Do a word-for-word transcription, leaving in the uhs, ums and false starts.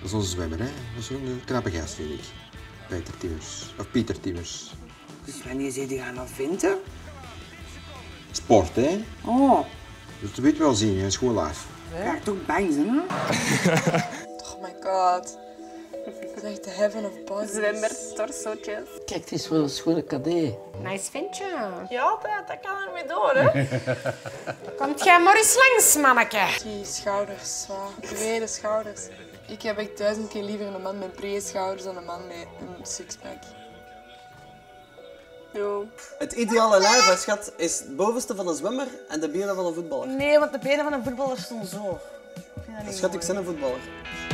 is onze zwemmer, hè. Dat is een knappe gast, vind ik. Peter Timmers. Of Pieter Timmers. Dus wanneer zit je gaan naar vinten? Sport, hè. Oh. Dat weet je wel zien, hè. Is gewoon live. Ga ik toch bang zijn, hè? Oh my god. Het is echt de heaven of bodies. Zwemmer, torsootjes. Kijk, het is wel een schone cadet. Nice ventje. Ja, dat, dat kan er mee door, hè? Komt jij maar eens langs, manneke? Die schouders, zwaar. Brede schouders. Ik heb echt duizend keer liever een man met brede schouders dan een man met een sixpack. Jo. Het ideale lijf, schat, is het bovenste van een zwemmer en de benen van een voetballer. Nee, want de benen van een voetballer stonden zo. Ik vind dat niet Schat, ik mooi. ben een voetballer.